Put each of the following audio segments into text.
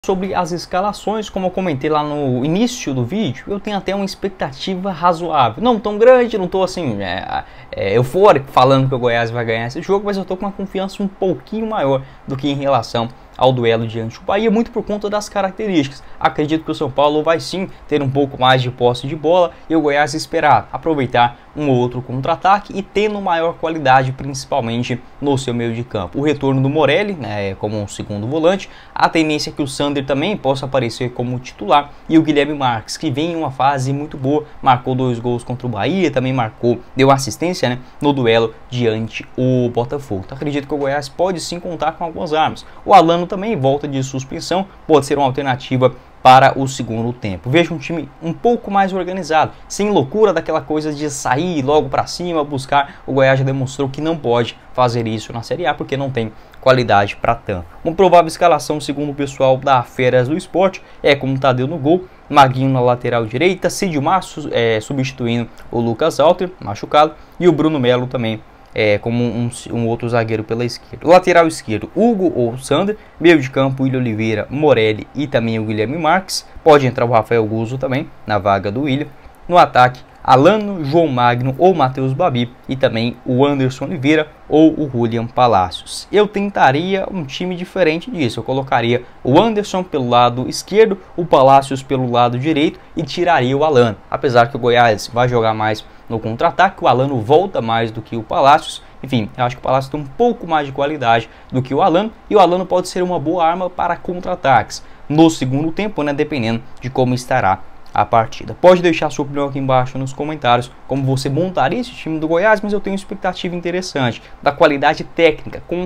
Sobre as escalações, como eu comentei lá no início do vídeo, eu tenho até uma expectativa razoável. Não tão grande, não estou assim eufórico falando que o Goiás vai ganhar esse jogo, mas eu estou com uma confiança um pouquinho maior do que em relação ao duelo diante do Bahia, muito por conta das características. Acredito que o São Paulo vai sim ter um pouco mais de posse de bola e o Goiás esperar aproveitar um ou outro contra-ataque e tendo maior qualidade, principalmente no seu meio de campo. O retorno do Morelli, como um segundo volante, a tendência é que o Sander também possa aparecer como titular e o Guilherme Marques, que vem em uma fase muito boa, marcou 2 gols contra o Bahia, também deu assistência no duelo diante o Botafogo. Então, acredito que o Goiás pode sim contar com algumas armas. O Alano também volta de suspensão, pode ser uma alternativa para o segundo tempo. Vejo um time um pouco mais organizado, sem loucura daquela coisa de sair logo para cima, buscar. O Goiás já demonstrou que não pode fazer isso na Série A porque não tem qualidade para tanto. Uma provável escalação, segundo o pessoal da Feras do Esporte, é como Tadeu no gol, Maguinho na lateral direita, Sidmar substituindo o Lucas Alter, machucado, e o Bruno Melo também como um outro zagueiro pela esquerda. Lateral esquerdo, Hugo ou Sander. Meio de campo, William Oliveira, Morelli e também o Guilherme Marques. Pode entrar o Rafael Guzzo também na vaga do William. No ataque, Alano, João Magno ou Matheus Babi e também o Anderson Oliveira ou o Julian Palacios. Eu tentaria um time diferente disso. Eu colocaria o Anderson pelo lado esquerdo, o Palacios pelo lado direito e tiraria o Alano. Apesar que o Goiás vai jogar mais no contra-ataque, o Alano volta mais do que o Palacios. Enfim, eu acho que o Palacios tem um pouco mais de qualidade do que o Alano e o Alano pode ser uma boa arma para contra-ataques no segundo tempo, dependendo de como estará a partida. Pode deixar sua opinião aqui embaixo nos comentários, como você montaria esse time do Goiás, mas eu tenho uma expectativa interessante da qualidade técnica, com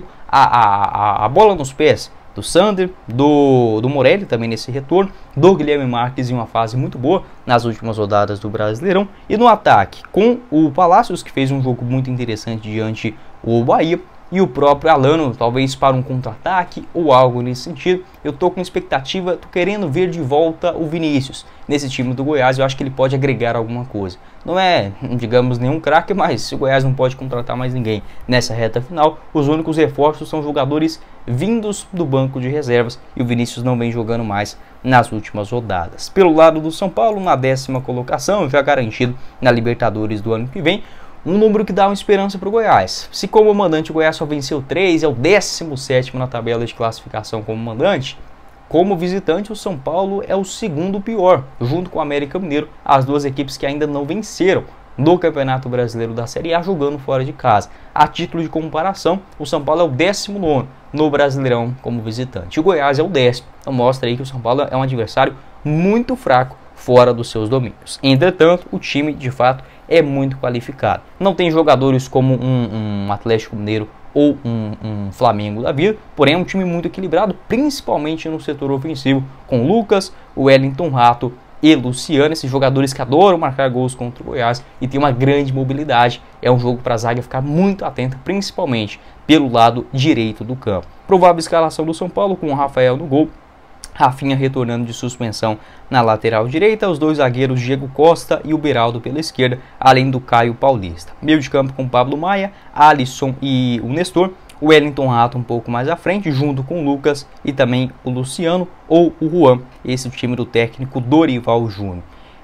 a bola nos pés do Sander, do Morelli também nesse retorno, do Guilherme Marques em uma fase muito boa nas últimas rodadas do Brasileirão, e no ataque com o Palacios, que fez um jogo muito interessante diante o Bahia, e o próprio Alano, talvez para um contra-ataque ou algo nesse sentido. Eu tô com expectativa, tô querendo ver de volta o Vinícius nesse time do Goiás. Eu acho que ele pode agregar alguma coisa. Não é, digamos, nenhum craque, mas se o Goiás não pode contratar mais ninguém nessa reta final, os únicos reforços são jogadores vindos do banco de reservas e o Vinícius não vem jogando mais nas últimas rodadas. Pelo lado do São Paulo, na 10ª colocação, já garantido na Libertadores do ano que vem, um número que dá uma esperança para o Goiás. Se como mandante o Goiás só venceu 3, é o 17º na tabela de classificação como mandante, como visitante o São Paulo é o segundo pior, junto com o América Mineiro, as duas equipes que ainda não venceram no Campeonato Brasileiro da Série A jogando fora de casa. A título de comparação, o São Paulo é o 19º no Brasileirão como visitante. O Goiás é o 10º, então mostra aí que o São Paulo é um adversário muito fraco fora dos seus domínios. Entretanto, o time de fato é muito qualificado. Não tem jogadores como um Atlético Mineiro ou um Flamengo da vida, porém é um time muito equilibrado, principalmente no setor ofensivo, com Lucas, Wellington Rato e Luciano, esses jogadores que adoram marcar gols contra o Goiás e tem uma grande mobilidade. É um jogo para a zaga ficar muito atenta, principalmente pelo lado direito do campo. Provável escalação do São Paulo com o Rafael no gol, Rafinha retornando de suspensão na lateral direita, os dois zagueiros Diego Costa e o Beraldo pela esquerda, além do Caio Paulista. Meio de campo com Pablo Maia, Alisson e o Nestor, o Wellington Rato um pouco mais à frente, junto com o Lucas e também o Luciano ou o Juan, esse é o time do técnico Dorival Júnior.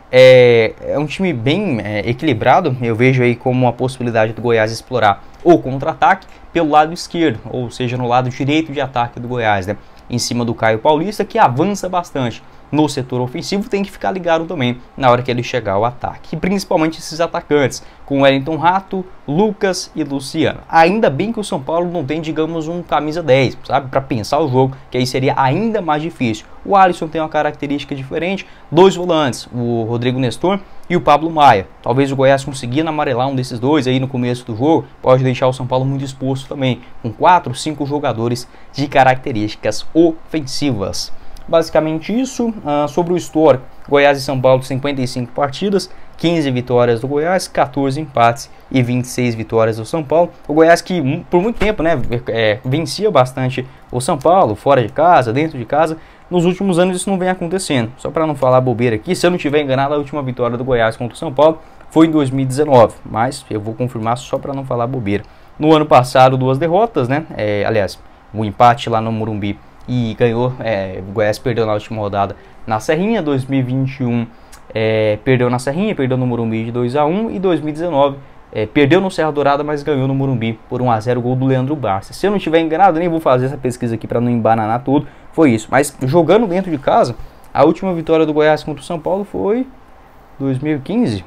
É um time bem equilibrado, eu vejo aí como uma possibilidade do Goiás explorar o contra-ataque pelo lado esquerdo, ou seja, no lado direito de ataque do Goiás, em cima do Caio Paulista, que avança bastante no setor ofensivo, tem que ficar ligado também na hora que ele chegar ao ataque. E principalmente esses atacantes, com Wellington Rato, Lucas e Luciano. Ainda bem que o São Paulo não tem, digamos, um camisa 10, sabe? Para pensar o jogo, que aí seria ainda mais difícil. O Alisson tem uma característica diferente, dois volantes, o Rodrigo Nestor e o Pablo Maia. Talvez o Goiás conseguindo amarelar um desses dois aí no começo do jogo, pode deixar o São Paulo muito exposto também, com 4, 5 jogadores de características ofensivas. Basicamente isso. Sobre o histórico, Goiás e São Paulo 55 partidas, 15 vitórias do Goiás, 14 empates e 26 vitórias do São Paulo. O Goiás que por muito tempo vencia bastante o São Paulo, fora de casa, dentro de casa. Nos últimos anos isso não vem acontecendo. Só para não falar bobeira aqui, se eu não estiver enganado, a última vitória do Goiás contra o São Paulo foi em 2019, mas eu vou confirmar só para não falar bobeira. No ano passado, 2 derrotas, aliás, o empate lá no Morumbi e ganhou. O Goiás perdeu na última rodada na Serrinha. 2021 perdeu na Serrinha, perdeu no Morumbi de 2-1, e 2019 perdeu no Serra Dourada, mas ganhou no Morumbi por 1-0, gol do Leandro Barça. Se eu não estiver enganado, nem vou fazer essa pesquisa aqui para não embananar tudo, foi isso. Mas jogando dentro de casa, a última vitória do Goiás contra o São Paulo foi 2015.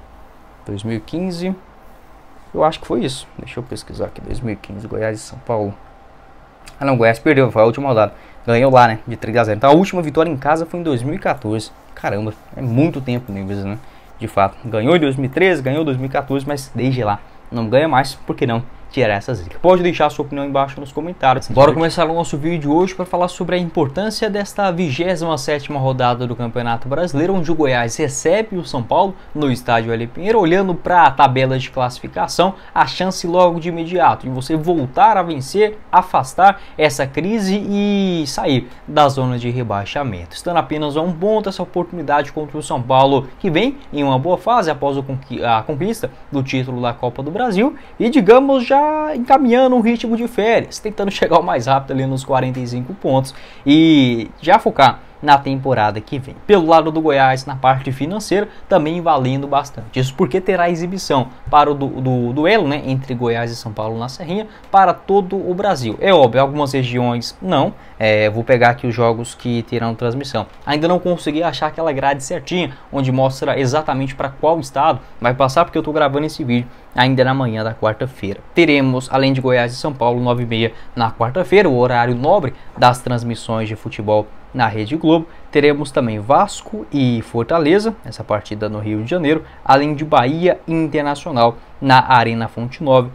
2015, eu acho que foi isso. Deixa eu pesquisar aqui, 2015, Goiás e São Paulo. Ah não, o Goiás perdeu, foi a última rodada. Ganhou lá, né, de 3-0. Então a última vitória em casa foi em 2014. Caramba, é muito tempo mesmo, né? De fato, ganhou em 2013, ganhou em 2014, mas desde lá não ganha mais, por que não tirar essa zica? Pode deixar a sua opinião embaixo nos comentários. Bora começar o nosso vídeo hoje para falar sobre a importância desta 27ª rodada do Campeonato Brasileiro, onde o Goiás recebe o São Paulo no estádio Hélio Pinheiro. Olhando para a tabela de classificação, a chance logo de imediato de você voltar a vencer, afastar essa crise e sair da zona de rebaixamento. Estando apenas a um ponto, essa oportunidade contra o São Paulo, que vem em uma boa fase após a conquista do título da Copa do Brasil e, digamos, já encaminhando um ritmo de férias, tentando chegar o mais rápido ali nos 45 pontos e já focar na temporada que vem. Pelo lado do Goiás, na parte financeira, também valendo bastante. Isso porque terá exibição para o duelo, né, entre Goiás e São Paulo na Serrinha para todo o Brasil. É óbvio, algumas regiões não. Vou pegar aqui os jogos que terão transmissão. Ainda não consegui achar aquela grade certinha, onde mostra exatamente para qual estado vai passar, porque eu estou gravando esse vídeo ainda na manhã da quarta-feira. Teremos, além de Goiás e São Paulo, 9h30 na quarta-feira, o horário nobre das transmissões de futebol na Rede Globo. Teremos também Vasco e Fortaleza, essa partida no Rio de Janeiro, além de Bahia e Internacional na Arena Fonte Nova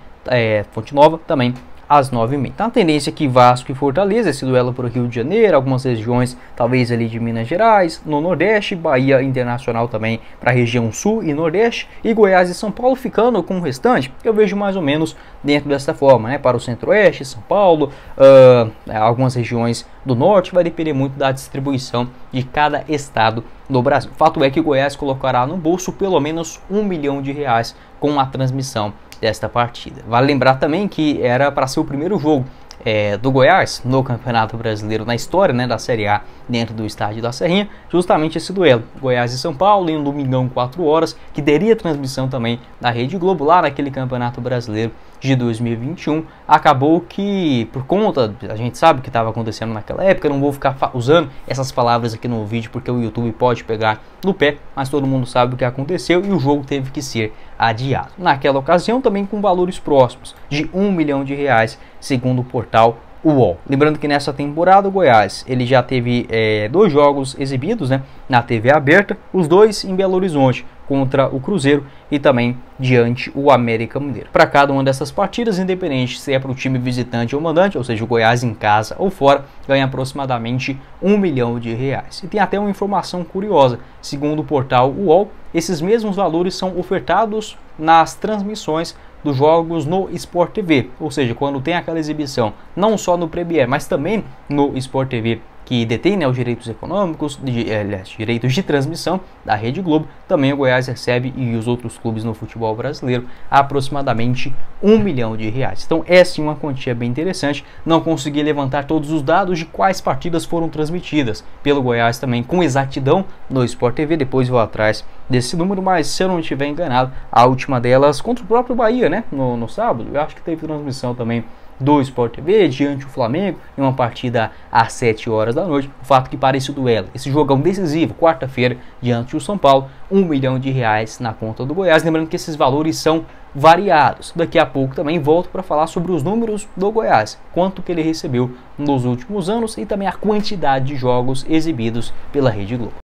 também às 9h30. Então a tendência é que Vasco e Fortaleza, esse duelo para o Rio de Janeiro, algumas regiões talvez ali de Minas Gerais, no Nordeste, Bahia Internacional também para a região Sul e Nordeste, e Goiás e São Paulo ficando com o restante, eu vejo mais ou menos dentro dessa forma, né? Para o Centro-Oeste, São Paulo, algumas regiões do Norte, vai depender muito da distribuição de cada estado do Brasil. O fato é que o Goiás colocará no bolso pelo menos R$1 milhão com a transmissão desta partida. Vale lembrar também que era para ser o primeiro jogo do Goiás no Campeonato Brasileiro na história, né, da Série A dentro do estádio da Serrinha, justamente esse duelo Goiás e São Paulo em um domingão 4 horas, que teria transmissão também da Rede Globo lá naquele Campeonato Brasileiro de 2021. Acabou que, por conta, a gente sabe o que estava acontecendo naquela época, eu não vou ficar usando essas palavras aqui no vídeo porque o YouTube pode pegar no pé, mas todo mundo sabe o que aconteceu e o jogo teve que ser adiado. Naquela ocasião também com valores próximos de R$1 milhão, segundo o portal UOL. Lembrando que nessa temporada o Goiás ele já teve 2 jogos exibidos, né, na TV aberta, os 2 em Belo Horizonte contra o Cruzeiro e também diante o América Mineiro. Para cada uma dessas partidas, independente se é para o time visitante ou mandante, ou seja, o Goiás em casa ou fora, ganha aproximadamente R$1 milhão. E tem até uma informação curiosa, segundo o portal UOL, esses mesmos valores são ofertados nas transmissões dos jogos no Sport TV, ou seja, quando tem aquela exibição não só no Premier, mas também no Sport TV, que detém, né, os direitos econômicos, direitos de transmissão da Rede Globo, também o Goiás recebe, e os outros clubes no futebol brasileiro, aproximadamente R$1 milhão. Então essa é uma quantia bem interessante. Não consegui levantar todos os dados de quais partidas foram transmitidas pelo Goiás também com exatidão no Sport TV, depois vou atrás desse número, mas se eu não estiver enganado, a última delas contra o próprio Bahia, né, no sábado, eu acho que teve transmissão também do Sport TV diante do Flamengo em uma partida às 7 horas da noite. O fato que para esse duelo, esse jogão decisivo, quarta-feira diante do São Paulo, R$1 milhão na conta do Goiás. Lembrando que esses valores são variados. Daqui a pouco também volto para falar sobre os números do Goiás, quanto que ele recebeu nos últimos anos e também a quantidade de jogos exibidos pela Rede Globo.